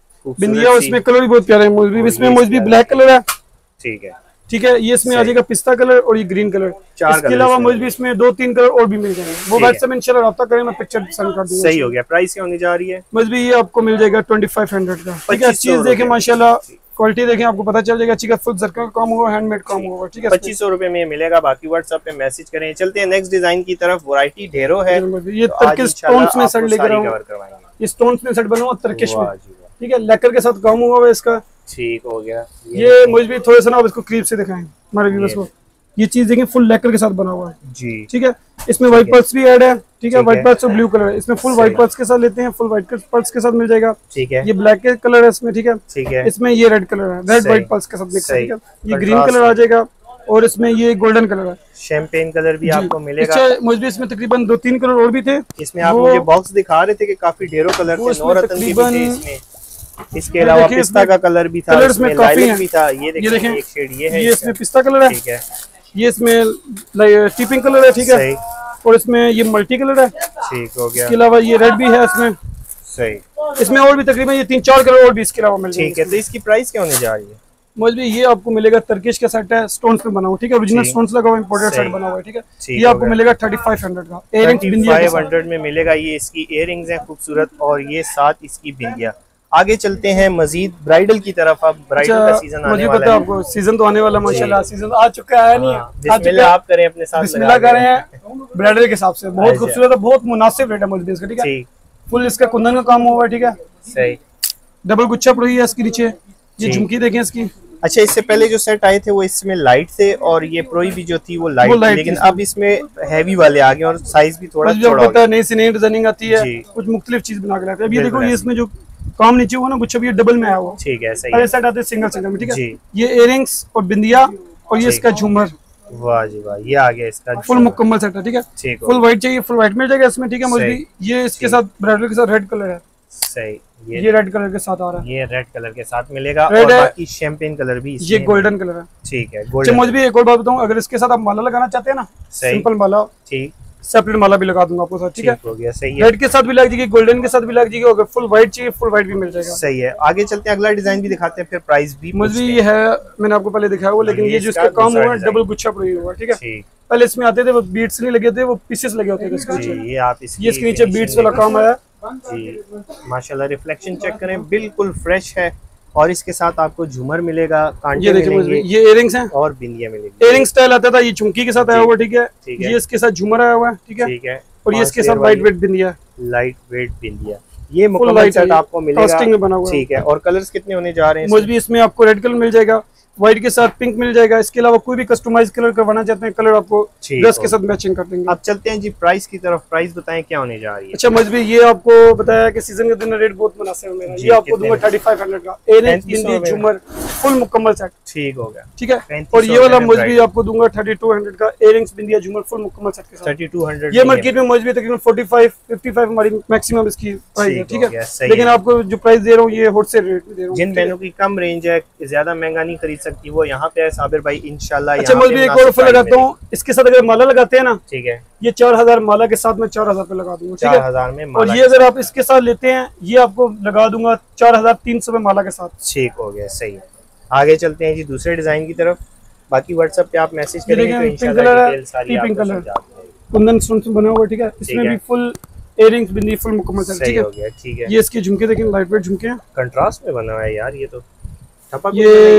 और इसमें कलर भी बहुत प्यारे हैं। मुझे इसमें मुझे ब्लैक कलर है, ठीक है, ठीक है, ये इसमें आ जाएगा पिस्ता कलर और ये ग्रीन कलर, इसके अलावा मुझे भी इसमें 2-3 कलर और भी मिल जाएंगे, वो व्हाट्सएप में इंशाल्लाह रब्ता करें, मैं पिक्चर सेंड कर दूंगा। सही हो गया। प्राइस क्या होने जा रही है? मुझे भी ये आपको मिल जाएगा 2500 का, ठीक है। चीज देखें माशाल्लाह, क्वालिटी देखें, आपको पता चल जाएगा, ठीक है, फुल जरकन का काम हुआ, हैंडमेड काम हुआ, ठीक है। 2500 रुपए में मिलेगा, बाकी व्हाट्सएप पे मैसेज करें। चलते हैं नेक्स्ट डिजाइन की तरफ, वैरायटी ढेरों है। ये टर्किश स्टोन्स में सेट लेकर आऊं, ये स्टोन्स में सेट बना हुआ टर्किश में, ठीक है, लेकर के साथ काम हुआ है इसका, ठीक हो गया। ये मुझे भी थोड़े से ना, अब इसको क्रीप से दिखाएं हमारे व्यूअर्स को। ये चीज देखें, फुल लेकर के साथ बना हुआ है जी, ठीक है, इसमें व्हाइट पर्ल्स भी ऐड है, ठीक है, व्हाइट पर्ल्स और ब्लू कलर है, इसमें फुल व्हाइट पर्ल्स के साथ लेते हैं, फुल व्हाइट पर्ल्स के साथ मिल जाएगा, ठीक है। ये ब्लैक के कलर है इसमें, ठीक है, इसमें ये रेड कलर है, रेड व्हाइट पर्ल्स के साथ मिक्स है, ठीक है। ये ग्रीन कलर आ जाएगा और इसमें ये गोल्डन कलर है, शैंपेन कलर भी आपको मिलेगा। मुझे इसमें तकरीबन 2-3 कलर और भी थे, इसमें आप मुझे बॉक्स दिखा रहे थे कि काफी ढेरों कलर थे, नौरत्न के भी थे इसमें, इसके अलावा पिस्ता का कलर भी था, इसमें लाइलैक भी था। ये देखें एक शेड ये है, ये इसमें पिस्ता कलर है, ठीक है, ये इसमें टीपिंग कलर है, ठीक है, और इसमें ये मल्टी कलर है, ठीक हो गया। इसके अलावा ये रेड भी है इसमें, सही, इसमें और भी तकरीबन ये 3-4 कलर और भी इसके अलावा मिल जाएंगे, ठीक है। तो इसकी प्राइस क्या होने जा रही है? मुझे ये आपको मिलेगा, टर्किश का सेट है, स्टोन्स में बना हुआ, ठीक है, ओरिजिनल स्टोन्स लगा हुआ इंपोर्टेड सेट बना हुआ है, ठीक है, ये आपको मिलेगा 3500 का, इयरिंग्स बिंदिया 500 में मिलेगा। ये इसकी इयरिंग्स हैं खूबसूरत, और ये साथ इसकी बिंदिया। आगे चलते हैं मजीद ब्राइडल की तरफ। अब ब्राइडल का सीजन आने वाला है, मुझे पता है आपको, सीजन तो आने वाला, माशाल्लाह सीजन आ चुका है, नहीं बिस्मिल्लाह आप करें अपने साथ, बिस्मिल्लाह कर रहे हैं। ब्राइडल के हिसाब से बहुत खूबसूरत है, बहुत मुनासिब रेट है मुझे इसका, ठीक है, फुल इसका कुंदन का काम हुआ है, ठीक है, सही, डबल गुच्छा पड़ी है इसके नीचे, ये झुमकी देखें इसकी। अच्छा, इससे पहले जो सेट आए थे वो इसमें लाइट थे, और ये प्रोई भी जो थी वो लाइट, लेकिन अब इसमें हैवी वाले आ गए और साइज भी थोड़ा छोटा हो गया। नई से नई डिजाइनिंग आती है, कुछ मुख्तलिफ चीज बना के लाते हैं। अब ये देखो, ये इसमें जो काम नीचे हुआ ना गुच्छा, ये डबल में आया हुआ, ठीक है, सही है। सेट आते हैं सिंगल सिंगल में, ठीक है, ये इयरिंग्स और बिंदिया और ये इसका झूमर, वाह जी वाह, ये आ गया इसका फुल मुकम्मल सेट है, ठीक है, फुल व्हाइट चाहिए, फुल व्हाइट मिल जाएगा इसमें, ठीक है। मुझे ये इसके साथ ब्राइडल के साथ रेड कलर है, सही, ये रेड कलर के साथ आ रहा है, ये रेड कलर के साथ मिलेगा, और बाकी शैंपेन कलर भी, ये गोल्डन कलर है, ठीक है, गोल्डन। मुझे भी एक और बात बताऊं, अगर इसके साथ आप माला लगाना चाहते हैं ना, सिंपल माला, ठीक, सेपरेट माला भी लगा दूंगा आपको साथ, ठीक है, हो गया, सही है। रेड के साथ भी लग जाएगी, गोल्डन के साथ भी लग जाएगी, अगर फुल व्हाइट चाहिए फुल व्हाइट भी मिल जाएगा, सही है। आगे चलते हैं, अगला डिजाइन भी दिखाते हैं, फिर प्राइस भी। मुझे ये है, मैंने आपको पहले दिखाया हुआ, लेकिन ये जो इसका काम हुआ है डबल गुच्छा पड़ी हुआ, ठीक है, पहले इसमें आते थे वो बीट्स नहीं लगे थे, वो पीसेस लगे होते थे इसके नीचे, ये आप इसके नीचे बीट्स वाला काम आया जी, माशाल्लाह। रिफ्लेक्शन चेक करें, बिल्कुल फ्रेश है, और इसके साथ आपको झूमर मिलेगा, कांटे मिलेंगे, ये इयरिंग्स हैं और बिंदिया मिलेगी। इयरिंग स्टाइल आता था, ये झुमकी के साथ आया हुआ, ठीक है, ये इसके साथ झूमर आया हुआ है, ठीक है, और ये इसके साथ लाइट वेट बिंदिया, लाइट वेट बिंदिया, ये मुकम्मल सेट आपको मिलेगा, कास्टिंग में बना हुआ है, ठीक है। और कलर्स कितने होने जा रहे हैं? मुझे भी इसमें आपको रेड कलर मिल जाएगा, व्हाइट के साथ पिंक मिल जाएगा। इसके अलावा कोई भी कस्टमाइज कलर करवाना चाहते हैं, कलर आपको ड्रेस के साथ मैचिंग कर देंगे। अब चलते हैं जी प्राइस की तरफ। प्राइस बताएं क्या होने जा रही है। अच्छा मजबी, ये आपको बताया कि सीजन के दिन रेट बहुत मुनासिब है मेरा। ये आपको दूंगा 3500 का, इयररिंग्स, बिंदी, झूमर, फुल मुकम्मल सेट। ठीक हो गया, ठीक है। और ये वाला मजबी आपको दूंगा 3200 का, इयररिंग्स, बिंदिया, झूमर, फुल मुकम्मल सेट के साथ 3200। ये मार्केट में मजबी तकरीबन 45-55 हमारी मैक्सिमम इसकी प्राइस है। ठीक है, लेकिन आपको जो प्राइस दे रहा हूँ ये होलसेल रेट में दे रहा हूँ। जिन बहनों की कम रेंज है, ज्यादा महंगा नहीं खरीद सकती, वो यहाँ पे है साबिर भाई इंशाल्लाह। अच्छा मजबी एक और ऑफर लगाता हूँ, इसके साथ अगर माला लगाते हैं ना, ठीक है, ये 4000 माला के साथ में 4000 पे लगा दूंगा। 4000 में माला। और ये अगर आप इसके साथ लेते हैं, ये आपको लगा दूंगा 4300 में माला के साथ। ठीक हो गया, सही है। आगे चलते हैं जी दूसरे डिजाइन की तरफ। बाकी व्हाट्सएप पे आप मैसेज करेंगे तो इंशाल्लाह डिटेल सारी आपको समझा देंगे। कुंदन स्टोन से बना हुआ, ठीक है। इसमें भी फुल इयररिंग्स, बिंदी, फुल मुकम्मल सेट। ठीक है, ठीक है। ये इसके झुमके देखें, लाइट वेट झुमके हैं, कंट्रास्ट में बना हुआ है यार। ये तो ठपा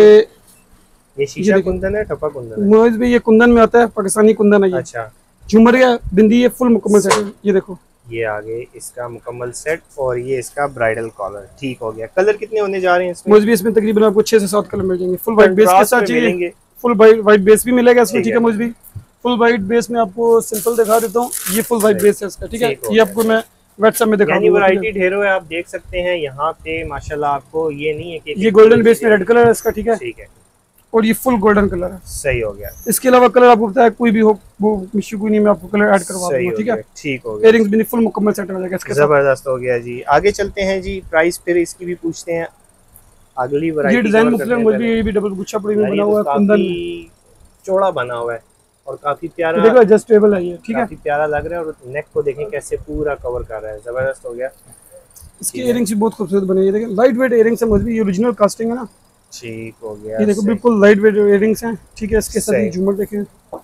ये शीशा कुंदन है, ठपा कुंदन है। मोइज भी ये कुंदन में आता है, पाकिस्तानी कुंदन है ये। अच्छा, झूमर या बिंदी, ये फुल मुकम्मल सेट है। ये देखो, ये आगे इसका मुकम्मल सेट और ये इसका ब्राइडल कॉलर। ठीक हो गया। कलर कितने होने जा रहे हैं इसमें? मोइज भी इसमें तकरीबन आपको 6 से 7 कलर मिल जाएंगे। फुल व्हाइट बेस के साथ चाहिए, फुल व्हाइट बेस भी मिलेगा इसमें। ठीक है, मोइज भी फुल व्हाइट बेस में आपको सिंपल दिखा देता हूँ। ये फुल व्हाइट बेस है इसका। ठीक है, ये आपको मैं व्हाट्सएप में दिखा दूंगा। वैरायटी ढेरों है, आप देख सकते हैं यहाँ पे माशाल्लाह। आपको ये नहीं है कि ये गोल्डन बेस में रेड कलर है इसका। ठीक है, ठीक है, और ये फुल गोल्डन कलर है। सही हो गया। इसके अलावा कलर आपको बताया कोई भी हो, वो इश्यू कोई नहीं, मैं आपको कलर ऐड करवा दूंगा। ठीक है, ठीक हो गया। इयररिंग्स भी फुल मुकम्मल सेट हो जाएगा इसके साथ। जबरदस्त हो गया जी। आगे चलते हैं जी, प्राइस फिर इसकी भी पूछते हैं। अगली वैरायटी ये डिजाइन मुख्तलिफ मुझे ये भी डबल गुच्छा पड़ी में बना हुआ है, कुंदन चौड़ा बना हुआ है और काफी प्यारा। देखो एडजस्टेबल है ये। ठीक है, काफी प्यारा लग रहा है और नेक को देखें कैसे पूरा कवर कर रहा है। जबरदस्त हो गया। इसकी इयररिंग्स भी बहुत खूबसूरत बनी है। देखें लाइट वेट इयररिंग्स है, मुझे ये ओरिजिनल कास्टिंग है ना। ठीक हो गया। ये देखो बिल्कुल लाइट वेट इयररिंग्स हैं। ठीक है, इसके साथ झूमर देखें,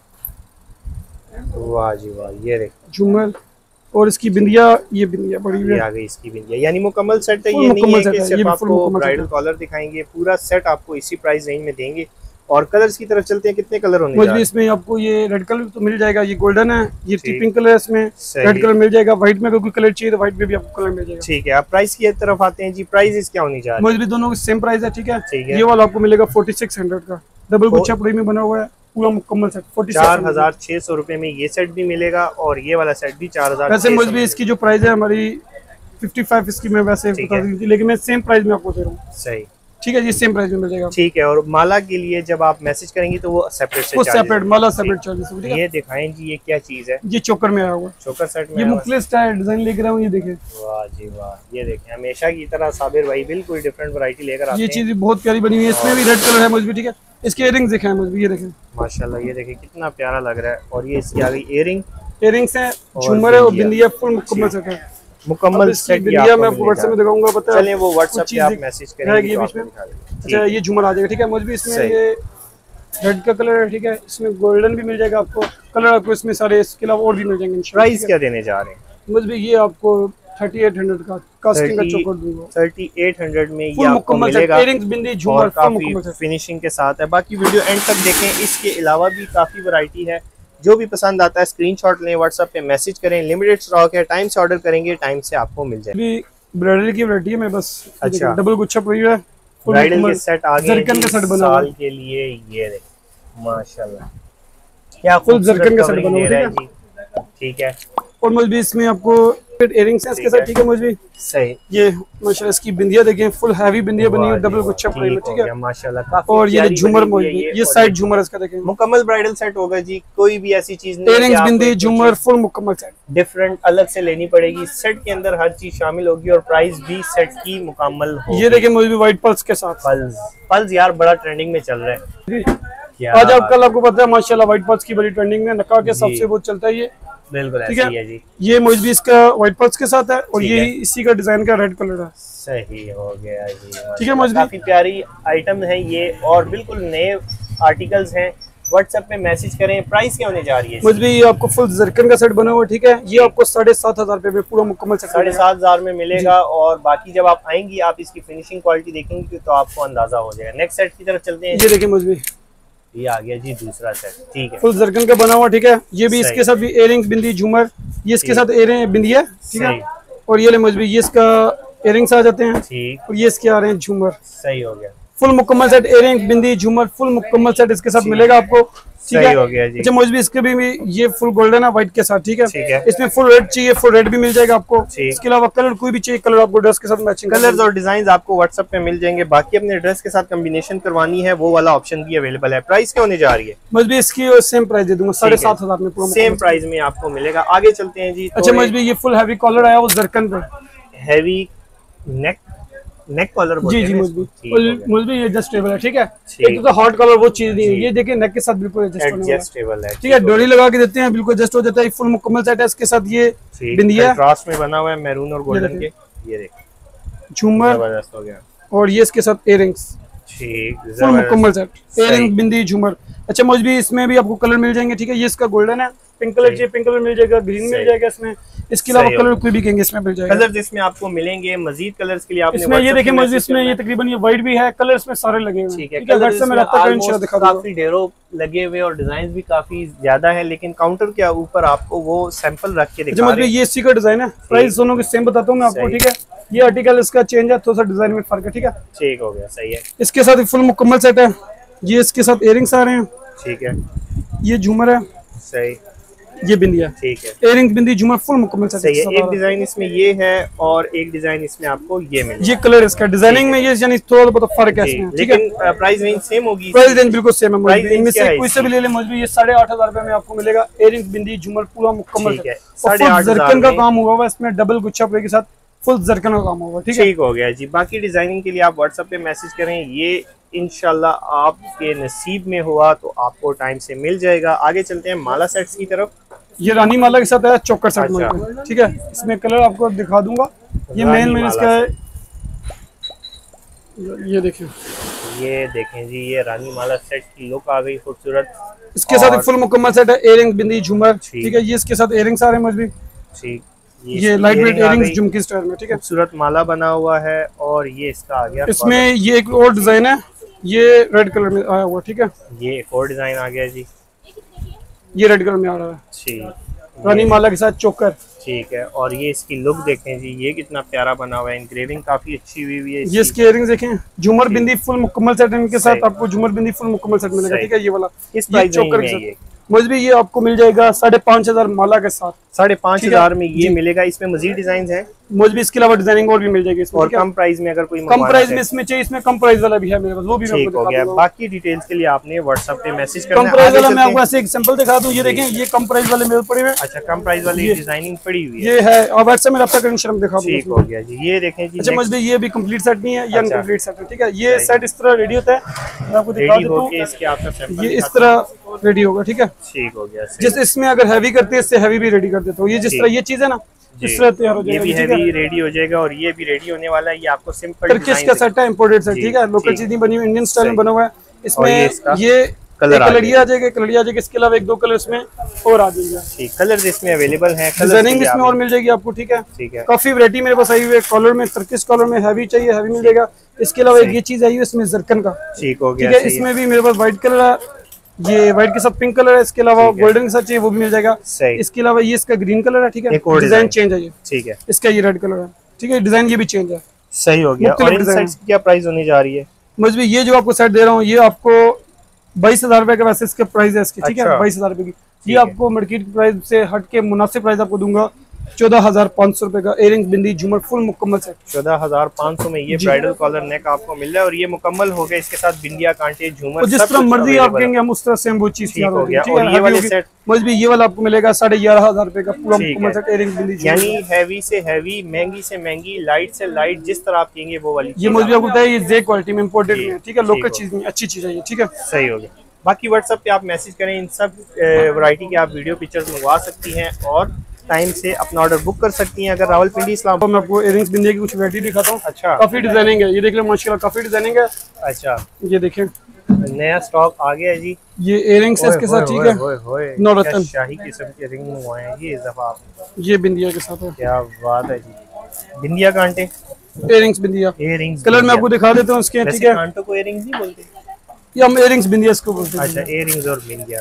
वाह जी वाह। ये देखो झूमर और इसकी बिंदिया, ये बिंदिया बड़ी है। आ गई इसकी बिंदिया, यानी मुकम्मल सेट है। ये नहीं है कि सिर्फ आपको ब्राइडल कॉलर दिखाएंगे, पूरा सेट आपको इसी प्राइस रेंज में देंगे। और कलर्स की तरफ चलते हैं, कितने कलर होने जा रहे हैं? इसमें आपको ये रेड कलर तो मिल जाएगा, ये गोल्डन है, ये पिंक कलर है, इसमें रेड कलर मिल जाएगा। व्हाइट में अगर कोई कलर चाहिए तो व्हाइट में भी आपको कलर मिल जाएगा। ठीक है, आप प्राइस की तरफ आते हैं जी। प्राइस क्या होनी जा रही है? मुझे भी दोनों की सेम प्राइस है। ठीक है, ये वाला आपको मिलेगा 4600 का, डबल गुच्छा पड़ी में बना हुआ है, पूरा मुकम्मल सेट 4600 रुपए में ये सेट भी मिलेगा और ये वाला सेट भी 4000। वैसे मुझे भी इसकी जो प्राइस है हमारी 55 इसकी मैं वैसे बता दी थी, लेकिन मैं सेम प्राइस में आपको दे रहा हूँ। सही, ठीक है, ये सेम प्राइस में मिल जाएगा। ठीक है। और माला के लिए जब आप मैसेज करेंगे तो वो सेपरेट माला सेपरेट चार्जेस। ये दिखाएं जी, ये क्या चीज है? ये चोकर में आया हुआ, चोकर सेट में ये मुख्तलिफ स्टाइल डिजाइन लेकर आया हूँ। ये देखें, वाह जी वाह। ये देखें, हमेशा की तरह साबिर भाई बिल्कुल डिफरेंट वैरायटी लेकर आते हैं। ये चीज बहुत प्यारी बनी हुई है, इसमें भी रेड कलर है मुझे भी। ठीक है, इसके इयररिंग्स दिखाएं मुझे, ये देखें माशाल्लाह। ये देखें कितना प्यारा लग रहा है। और ये इसकी आ गई इयररिंग्स है, झूमर है और बिंदिया, फुल मुकम्मल सेट है। मुकम्मल सेट बिंदिया मैं आपको व्हाट्सएप में दिखाऊंगा। पता है, चलिए वो व्हाट्सएप पे आप मैसेज करेंगे बीच में। अच्छा, ये झूमर आ जाएगा। ठीक है, मुझे भी इसमें ये रेड का कलर है। ठीक है, इसमें गोल्डन भी मिल जाएगा आपको कलर, आपको इसमें सारे इसके अलावा और भी मिल जाएंगे। प्राइस क्या देने जा रहे हैं? मुझे भी ये आपको 3800 का कास्टिंग का चोकर दूंगा। 3800 में ये आपको मिलेगा। इयररिंग्स, बिंदी, झूमर काफी फिनिशिंग के साथ है। बाकी वीडियो एंड तक देखें। इसके अलावा भी काफी वैरायटी है, जो भी पसंद आता है स्क्रीनशॉट लें, व्हाट्सएप पे मैसेज करें। लिमिटेड स्टॉक है, टाइम से ऑर्डर करेंगे, टाइम से आपको मिल जाएगी। ब्राइडल की वैरायटी है, मैं बस अच्छा डबल गुच्छा पड़ी है, ब्राइडल के सेट आ गए जरकन का सेट बना साल के लिए। ये देखो माशाल्लाह, क्या फुल जरकन का सेट बना हुआ है। ठीक है, और मुझे भी इसमें आपको इयररिंग्स हैं इसके साथ। ठीक है, मुझे भी सही। ये माशाल्लाह इसकी बिंदिया देखें, फुल हैवी बिंदिया बनी है, डबल गुच्छा पड़ी है। ठीक है माशाल्लाह। और ये झूमर मुझे, ये साइड झूमर इसका देखें, मुकम्मल ब्राइडल सेट होगा जी। कोई भी ऐसी चीज नहीं, इयररिंग्स, बिंदी, झूमर, फुल मुकम्मल सेट डिफरेंट अलग से लेनी पड़ेगी। सेट के अंदर हर चीज शामिल होगी और प्राइस भी सेट की मुकम्मल होगी। ये देखें मुझे भी व्हाइट पल्स के साथ। पल्स यार बड़ा ट्रेंडिंग में चल रहा है आज। आप कल आपको पता है माशाल्लाह व्हाइट पल्स की बड़ी ट्रेंडिंग में, नका के सबसे बहुत चलता है ये। बिल्कुल ठीक है जी। ये मुझे भी इसका व्हाइट पल्स के साथ है और ये इसी का डिजाइन का रेड कलर है। सही हो गया जी। ठीक है, मुझे काफी प्यारी आइटम है ये और बिल्कुल नए आर्टिकल्स हैं। व्हाट्सएप पे मैसेज करें। प्राइस क्या होने जा रही है? मुझे भी आपको फुल जरकन का सेट बना हुआ। ठीक है, ये आपको 7500 रुपए में पूरा मुकम्मल सेट 7500 में मिलेगा। और बाकी जब आप आएंगी आप इसकी फिनिशिंग क्वालिटी देखेंगे तो आपको अंदाजा हो जाएगा। नेक्स्ट सेट की तरफ चलते हैं। ये देखिए, मुझे भी ये आ गया जी दूसरा सेट। ठीक है, फुल जरकन का बना हुआ। ठीक है, ये भी इसके साथ भी इयररिंग्स, बिंदी, झूमर, ये इसके साथ इयररिंग, बिंदिया। ठीक है, और ये ले मुझे भी ये इसका इयररिंग्स आ जाते हैं। ठीक, और ये इसके आ रहे हैं झूमर। सही हो गया। फुल मुकम्मल सेट, इयररिंग, बिंदी, झूमर, फुल मुकम्मल सेट इसके साथ मिलेगा आपको। ठीक है, हो गया जी। अच्छा मौजूद इसके भी ये फुल गोल्डन है व्हाइट के साथ। ठीक है, है, इसमें फुल रेड चाहिए, फुल रेड भी मिल जाएगा आपको। इसके अलावा कलर कोई भी चाहिए कलर आपको ड्रेस के साथ मैचिंग कलर्स और डिजाइन आपको व्हाट्सएप पे मिल जाएंगे। बाकी अपने ड्रेस के साथ कॉम्बिनेशन करवानी है वो वाला ऑप्शन भी अवेलेबल है। प्राइस क्या होने जा रही है? मौजूद इसकी सेम प्राइस दे दूंगा 7,500 में, पूरा सेम प्राइस में आपको मिलेगा। आगे चलते हैं जी। अच्छा मौजूद ये फुल हैवी कॉलर आया वो जरकन पे, हैवी नेक कॉलर जी जी मौजूद ये एडजस्टेबल है। ठीक है, एक तो हॉट कलर वो चीज नहीं है, ये देखिए नेक के साथ बिल्कुल एडजस्टेबल है। ठीक है, डोरी लगा के देते हैं, बिल्कुल एडजस्ट हो जाता है। फुल मुकम्मल सेट है, इसके साथ ये बिंदिया कंट्रास्ट में बना हुआ है मैरून और गोल्डन के, ये देखिए झूमर जबरदस्त हो गया, और ये इसके साथ इयररिंग्स। ठीक, फुल मुकम्मल सेट, इयररिंग, बिंदी, झूमर। अच्छा मौजूद इसमें भी आपको कलर मिल जाएंगे। ठीक है, ये इसका गोल्डन है, पिंक कलर चाहिए पिंक कलर मिल जाएगा, ग्रीन मिल जाएगा इसमें। इसके अलावा कलर कोई भी कहेंगे इसमें मिल जाएगा। कलर इसमें आपको मिलेंगे। मजीद कलर्स के लिए आपने इसमें ये देखिए मौजूद इसमें ये तकरीबन ये व्हाइट भी है, कलर इसमें सारे लगे हुए हैं। ठीक है, व्हाट्सएप में रहता है, इंशाल्लाह दिखा दूंगा। काफी ढेरों लगे हुए और डिजाइन भी काफी ज्यादा है, लेकिन काउंटर के ऊपर आपको वो सैंपल रख के दिखा रहे हैं। ये इसी का डिजाइन है, प्राइस दोनों के सेम बताता हूँ मैं आपको। ठीक है, ये आर्टिकल इसका चेंज है, थोड़ा सा डिजाइन में फर्क है। ठीक है, ठीक हो गया, सही है। इसके साथ फुल मुकम्मल सेट है, ये इसके साथ इयररिंग्स आ रहे हैं। ठीक है, ये झूमर है, सही, ये बिंदिया। ठीक है, इयररिंग, बिंदी, झूमर फुल मुकम्मल सेट। सही है। एक डिजाइन इसमें ये है और एक डिजाइन इसमें आपको ये मिलेगा। ये कलर इसका डिजाइनिंग में ये यानी थोड़ा बहुत फर्क है इसमें। लेकिन प्राइस रेंज सेम होगी। प्राइस रेंज बिल्कुल सेम है, इनमें से कोई से भी ले ले मौजूद ये 8,500 रुपए में आपको मिलेगा। इयररिंग, बिंदी, झूमर पूरा मुकम्मल सेट, 8,500 जरकन का काम हुआ हुआ इसमें, डबल गुच्छा के साथ फुल जरकन का काम होगा। ठीक है, ठीक हो गया जी। बाकी डिजाइनिंग के लिए आप व्हाट्सएप पे मैसेज करें, ये इंशाल्लाह आपके नसीब में हुआ तो आपको टाइम से मिल जाएगा। आगे चलते हैं माला सेट्स की तरफ। ये रानी माला के साथ है चौकर सेट में। ठीक है, इसमें कलर आपको दिखा दूंगा। ये मेन इसका है, ये देखिए, ये देखें जी, ये रानी माला सेट की लुक आ गई खूबसूरत। इसके साथ फुल मुकम्मल सेट है, इयररिंग, बिंदी, झूमर। ठीक है, ये इसके साथ इयररिंग्स आ रहे हैं मौजूद। ठीक, ये लाइट वेट इयररिंग्स झुमकी स्टाइल में। ठीक है, खूबसूरत माला बना हुआ है और ये इसका आ गया। इसमें ये एक और डिजाइन है, ये रेड कलर में आया हुआ। ठीक है, ये एक और डिजाइन आ गया जी, ये रेड कलर में आ रहा है। ठीक, रानी माला के साथ चोकर। ठीक है, और ये इसकी लुक देखें जी, ये कितना प्यारा बना हुआ है, एनग्रेविंग काफी अच्छी हुई है। ये इसके इयररिंग्स देखें, झूमर, बिंदी फुल मुकम्मल सेट इनके साथ आपको झूमर, बिंदी फुल मुकम्मल सेट मिलेगा। ठीक है, ये वाला इस प्राइस में मौजूद ये आपको मिल जाएगा 5,500 माला के साथ। 5,500 में ये मिलेगा। इसमें मजीद डिजाइन है मौजूद, इसके अलावा डिजाइनिंग और भी मिल जाएगी इसमें। और कम प्राइस में अगर कोई कम प्राइस में इसमें चाहिए, इसमें कम प्राइस वाला भी है मेरे पास, वो भी मैं आपको दिखा दूंगा। बाकी डिटेल्स के लिए आपने व्हाट्सएप पे मैसेज करना है। कम प्राइस वाला मैं आपको ऐसे एग्जांपल दिखा दूं, ये देखें, ये कम प्राइस वाले मेरे पड़े हुए हैं। अच्छा, कम प्राइस वाली डिजाइनिंग पड़ी हुई है, ये है। अब व्हाट्सएप में रब्ता करके दिखा दूंगा। ठीक हो गया जी। ये देखें जी, अच्छा मौजूद ये भी कंप्लीट सेट नहीं है, ये अनकंप्लीट सेट है। ठीक है, ये सेट इस तरह रेडी होता है, मैं आपको दिखा देता हूं। इसके आपका सैंपल ये इस तरह रेडी होगा। ठीक है, ठीक हो गया। जिस इसमें अगर हैवी करते हैं इससे हैवी भी रेडी कर देता हूँ। ये जिस तरह ये चीज है ना, इस तरह तैयार हो जाएगा। ये भी हैवी रेडी हो जाएगा और ये भी रेडी होने वाला है। ये आपको सिंपल टर्किश का सेट है, इंपोर्टेड सेट। ठीक है, लोकल चीज नहीं बनी हुई, इंडियन स्टाइल में बना हुआ है। इसमें ये कलरिया आ जाएगा, कलरिया आ जाएगा। इसके अलावा 1-2 कलर इसमें और आ जाएगा। ठीक, कलर इसमें अवेलेबल है, डिजाइनिंग इसमें और मिल जाएगी आपको। ठीक है, ठीक है। काफी वैरायटी मेरे पास आई हुई है। कॉलर में, टर्किश कॉलर में हैवी चाहिए, हैवी मिल जाएगा। इसके अलावा एक ये चीज आई है इसमें जरकन का। ठीक हो गया। ठीक है, इसमें भी मेरे पास व्हाइट कलर है, ये व्हाइट के साथ पिंक कलर है। इसके अलावा गोल्डन के साथ चाहिए वो भी मिल जाएगा। इसके अलावा ये इसका ग्रीन कलर है। ठीक है, डिजाइन चेंज है ये। ठीक है, इसका ये रेड कलर है। ठीक है, डिजाइन ये भी चेंज है। सही हो गया। और इन सेट्स की क्या प्राइस होने जा रही है? मुझे ये जो आपको सेट दे रहा हूँ ये आपको 22,000 रुपए का वैसे इसका प्राइस है इसकी। ठीक है, 22,000 रुपए की। ये आपको मार्केट प्राइस से हट के मुनासिब प्राइस आपको दूंगा 14,500 रुपए का। इयररिंग, बिंदी, झूमर फुल मुकम्मल सेट 14,500 में ये ब्राइडल कॉलर नेक आपको मिल रहा है और ये मुकम्मल हो गया। इसके साथ बिंदिया, कांटे, झूमर, जिस तरह मर्जी आप कहेंगे हम उस तरह से वो चीज तैयार हो गया। और ये वाले सेट मुझे ये वाला आपको मिलेगा 11,500 रुपए का पूरा मुकम्मल सेट। इयररिंग, बिंदी, यानी हैवी से हैवी, महंगी से महंगी, लाइट से लाइट, जिस तरह आप कहेंगे वो वाली। ये मुझे आपको बताया, ये जे क्वालिटी में इंपोर्टेड में। ठीक है, लोकल चीज नहीं, अच्छी चीज है ये। ठीक है, सही हो गया। बाकी व्हाट्सएप पे आप मैसेज करें, इन सब वैरायटी के आप वीडियो पिक्चर्स मंगवा सकती हैं और टाइम से अपना ऑर्डर बुक कर सकती हैं। अगर रावलपिंडी इस्लाम, तो मैं आपको इयररिंग्स, बिंदी की कुछ वैरायटी दिखाता हूँ। अच्छा, काफी डिजाइनिंग है, ये देख लो माशाल्लाह, काफी डिजाइनिंग है। अच्छा, ये देखें, नया स्टॉक आ गया जी। ये इयररिंग्स इसके साथ। ठीक है, नौरतन शाही किस्म के रिंग हुए हैं ये इस दफा। ये बिंदिया के साथ है। क्या बात है जी। बिंदिया कांटे, इयररिंग्स, बिंदिया, इयररिंग्स। कलर मैं आपको दिखा देता हूँ इसके। ठीक है, कांटों को इयररिंग्स नहीं बोलते, ये हम इयररिंग्स बिंदिया इसको बोलते हैं। अच्छा, इयररिंग्स और बिंदिया।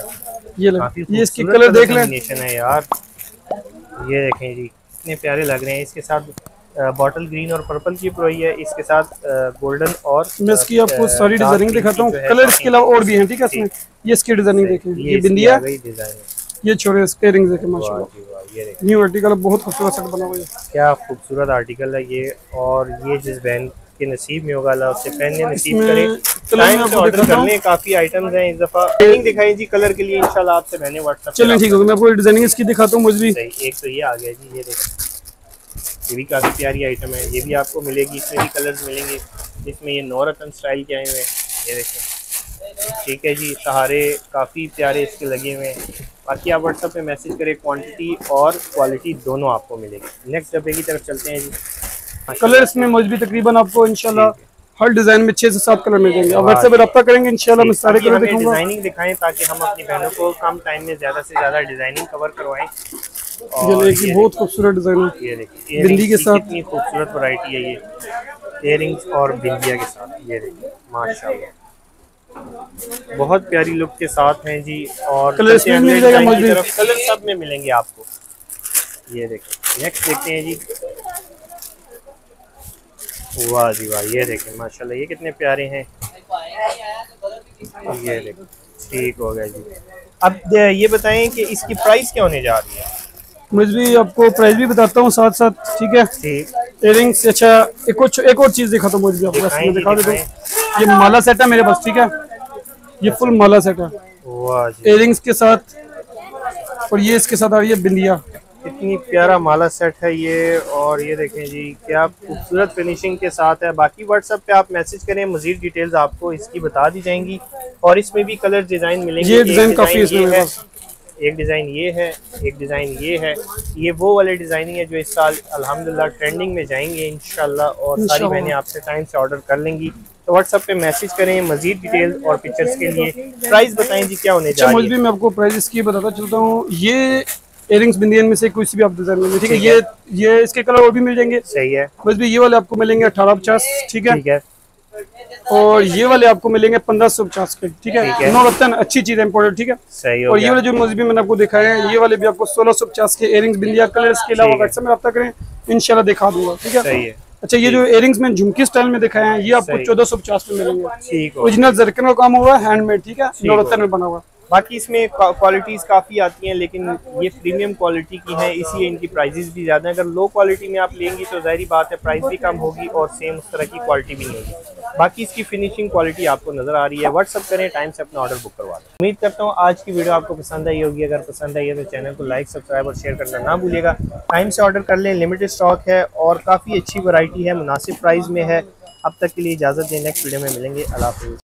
ये इसकी कलर देख लें है यार। ये देखें जी, इतने प्यारे लग रहे हैं। इसके साथ बॉटल ग्रीन और पर्पल की प्रोई है, इसके साथ गोल्डन और मैं इसकी आपको सारी डिजाइनिंग दिखाता हूँ। कलर इसके अलावा और भी हैं, ठीक है। इसमें ये इसकी डिजाइनिंग देखें, ये बिंदिया, ये छोड़े इसके रिंग्स देखें माशाल्लाह। न्यू आर्टिकल बहुत खूबसूरत सेट बना हुआ है, क्या खूबसूरत आर्टिकल है ये। और ये जिस बहन के नसीब में होगा अल्लाह उससे पहनने नसीब करे। टाइम से ऑर्डर कर लें, काफी आइटम्स हैं। इस दफा डिजाइनिंग दिखाई जी कलर के लिए, इंशाल्लाह आपसे मैंने व्हाट्सएप। चलें ठीक होगा, मैं आपको डिजाइनिंग इसकी दिखाता हूँ। मुझे एक तो ये आ गया जी, ये देखें, ये भी काफ़ी प्यारी आइटम है, ये भी आपको मिलेगी। इसमें भी कलर्स मिलेंगे, इसमें ये नौरतन स्टाइल के आए हुए हैं, ये देखें, ठीक है जी। सहारे काफ़ी प्यारे इसके लगे हुए हैं। बाकी आप व्हाट्सएप पे मैसेज करें, क्वांटिटी और क्वालिटी दोनों आपको मिलेगी। नेक्स्ट डब्बे की तरफ चलते हैं जी। कलर इसमें मुझे भी तकरीबन आपको इंशाल्लाह हर डिजाइन में 6 से 7 कलर मिल जाएंगे। आप व्हाट्सएप पे रब्ता करेंगे, इंशाल्लाह मैं सारे कलर दिखाऊंगा। डिजाइनिंग दिखाएं ताकि हम अपनी बहनों को कम टाइम में ज़्यादा से ज़्यादा डिजाइनिंग कवर करवाएं। और ये बहुत खूबसूरत डिजाइन है, ये देखिए बिंदी के साथ, कितनी खूबसूरत वैरायटी है ये, इयररिंग्स और बिंदिया के साथ। ये देखिए माशाल्लाह, बहुत प्यारी लुक के साथ हैं जी। और कलर इसमें मिल जाएगा, मुझे कलर सब में मिलेंगे आपको। ये देखिए, नेक्स्ट देखते हैं जी। वाह जी वाह, ये देखें माशाल्लाह, ये कितने प्यारे हैं। ये देखिए, ठीक हो गया जी। अब ये बताएं कि इसकी प्राइस क्या होने जा रही है। मुझे भी आपको प्राइस भी बताता हूँ साथ साथ, ठीक है। ठीक, इयररिंग्स, अच्छा एक और चीज दिखाता हूँ। मुझे भी आपको दिखा देता हूँ। ये माला सेट है मेरे पास, ठीक है। ये फुल माला सेट है, वाह जी, इयररिंग्स के साथ, और ये इसके साथ आ रही है बिंदिया। इतनी प्यारा माला सेट है ये। और ये देखें जी, क्या खूबसूरत फिनिशिंग के साथ है। बाकी व्हाट्सएप पे आप मैसेज करें, मजीद डिटेल्स आपको इसकी बता दी जाएंगी। और इसमें भी कलर डिजाइन मिलेंगे। ये डिजाइन काफी इसमें है, एक डिज़ाइन ये है, एक डिज़ाइन ये है। ये वो वाले डिज़ाइनिंग है जो इस साल अल्हम्दुलिल्लाह ट्रेंडिंग में जाएंगे इंशाल्लाह। और सारी बहनें आपसे टाइम से ऑर्डर कर लेंगी, तो व्हाट्सएप पे मैसेज करें। मजीद डिटेल्स और पिक्चर्स के लिए प्राइस बताएं जी, क्या होने जा रही है। मुझे भी मैं आपको प्राइस इसकी बताता चलता हूँ। ये इयररिंग्स बिंदियन में से कोई सी भी आप डिजाइन में, ठीक है। ये इसके कलर और भी मिल जाएंगे, सही है। बस भी ये वाले आपको मिलेंगे 1850, ठीक है। ठीक है, और ये वाले आपको मिलेंगे 1550 के, ठीक है। नौरतन अच्छी चीज है, इंपोर्टेड, ठीक है। सही। और ये वाले जो मुझे भी मैंने आपको दिखाए हैं, ये वाले भी आपको 1650 के इयररिंग्स बिंदिया कलर। इसके अलावा व्हाट्सएप में रब्ता करें, इंशाल्लाह दिखा दूंगा, ठीक है। सही है। अच्छा, ये जो इयररिंग्स में झुमकी स्टाइल में दिखाए हैं, ये आपको 1450 में मिलेंगे। ठीक, ओरिजिनल जरकन का काम हुआ है, हैंडमेड, ठीक है, नौरतन में बना हुआ। बाकी इसमें क्वालिटीज़ काफ़ी आती हैं, लेकिन ये प्रीमियम क्वालिटी की है, इसलिए इनकी प्राइजेस भी ज़्यादा हैं। अगर लो क्वालिटी में आप लेंगी तो ज़ाहिर बात है प्राइस भी कम होगी और सेम उस तरह की क्वालिटी भी नहीं होगी। बाकी इसकी फिनिशिंग क्वालिटी आपको नज़र आ रही है। व्हाट्सअप करें, टाइम से अपना ऑर्डर बुक करवा दें। उम्मीद करता हूँ आज की वीडियो आपको पसंद आई होगी। अगर पसंद आई है तो चैनल को लाइक, सब्सक्राइब और शेयर करना ना भूलिएगा। टाइम से ऑर्डर कर लें, लिमिटेड स्टॉक है और काफ़ी अच्छी वैरायटी है, मुनासिब प्राइस में है। अब तक के लिए इजाज़त दें, नेक्स्ट वीडियो में मिलेंगे। अल्लाह हाफ़िज़।